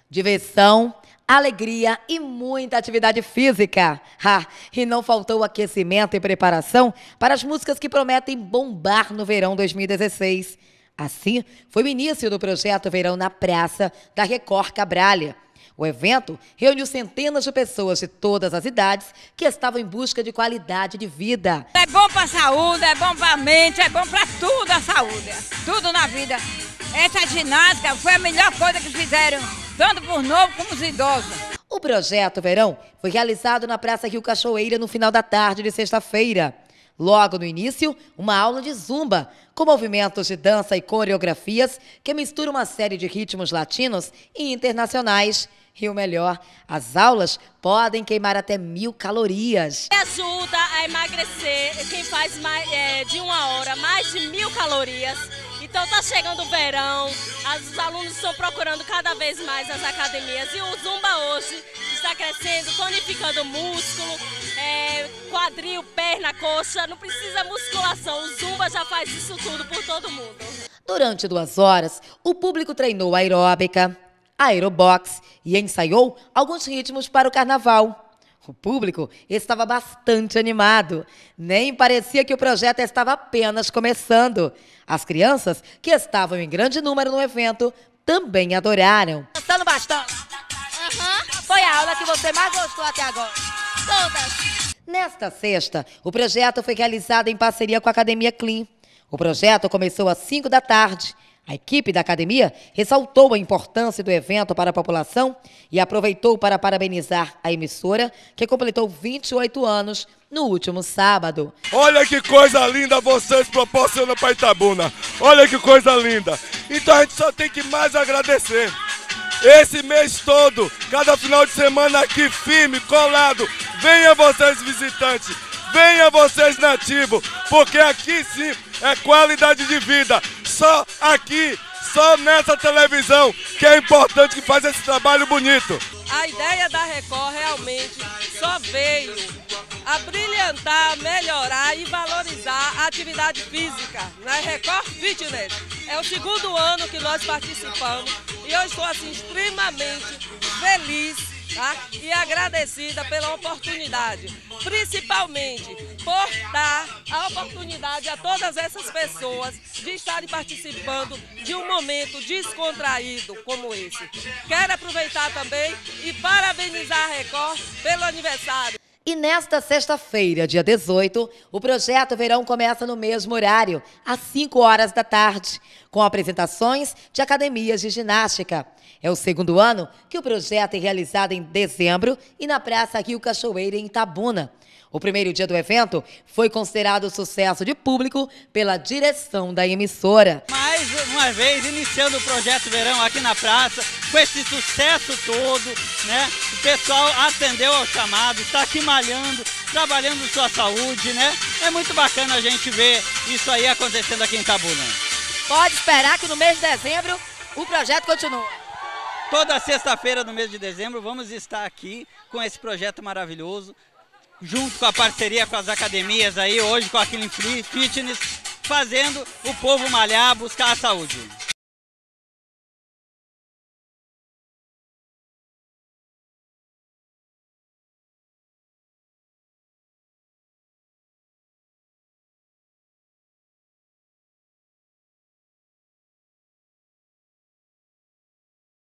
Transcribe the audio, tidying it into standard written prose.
Diversão, alegria e muita atividade física. E não faltou aquecimento e preparação para as músicas que prometem bombar no verão 2016. Assim, foi o início do projeto Verão na Praça da Record Cabralha. O evento reuniu centenas de pessoas de todas as idades que estavam em busca de qualidade de vida. É bom para a saúde, é bom para a mente, é bom para tudo a saúde, tudo na vida. Essa ginástica foi a melhor coisa que fizeram, tanto por novo como os idosos. O projeto Verão foi realizado na Praça Rio Cachoeira no final da tarde de sexta-feira. Logo no início, uma aula de zumba, com movimentos de dança e coreografias que misturam uma série de ritmos latinos e internacionais. E o melhor, as aulas podem queimar até 1000 calorias. Ajuda a emagrecer, quem faz de 1 hora, mais de 1000 calorias. Então está chegando o verão, os alunos estão procurando cada vez mais as academias. E o Zumba hoje está crescendo, tonificando o músculo, quadril, perna, coxa, não precisa musculação. O Zumba já faz isso tudo por todo mundo. Durante 2 horas, o público treinou aeróbica, aerobox e ensaiou alguns ritmos para o carnaval. O público estava bastante animado. Nem parecia que o projeto estava apenas começando. As crianças, que estavam em grande número no evento, também adoraram. Gostando bastante. Foi a aula que você mais gostou até agora? Todas. Nesta sexta, o projeto foi realizado em parceria com a Academia Clean. O projeto começou às 5 da tarde. A equipe da academia ressaltou a importância do evento para a população e aproveitou para parabenizar a emissora, que completou 28 anos no último sábado. Olha que coisa linda vocês proporcionam para Itabuna. Olha que coisa linda. Então a gente só tem que mais agradecer. Esse mês todo, cada final de semana aqui firme, colado. Venha vocês visitantes, venha vocês nativos, porque aqui sim é qualidade de vida. Só aqui, só nessa televisão, que é importante, que faz esse trabalho bonito. A ideia da Record realmente só veio a brilhantar, melhorar e valorizar a atividade física na Record Fitness. É o 2º ano que nós participamos e eu estou assim extremamente feliz, e agradecida pela oportunidade, principalmente por dar a oportunidade a todas essas pessoas de estarem participando de um momento descontraído como esse. Quero aproveitar também e parabenizar a Record pelo aniversário. E nesta sexta-feira, dia 18, o Projeto Verão começa no mesmo horário, às 5 horas da tarde, com apresentações de academias de ginástica. É o 2º ano que o projeto é realizado em dezembro e na Praça Rio Cachoeira, em Itabuna. O primeiro dia do evento foi considerado sucesso de público pela direção da emissora. Mais uma vez, iniciando o Projeto Verão aqui na praça, com esse sucesso todo, né? O pessoal atendeu ao chamado, está aqui malhando, trabalhando sua saúde, né? É muito bacana a gente ver isso aí acontecendo aqui em Itabuna. Pode esperar que no mês de dezembro o projeto continua. Toda sexta-feira do mês de dezembro vamos estar aqui com esse projeto maravilhoso, junto com a parceria com as academias aí, hoje com a Clean Fitness, fazendo o povo malhar, buscar a saúde.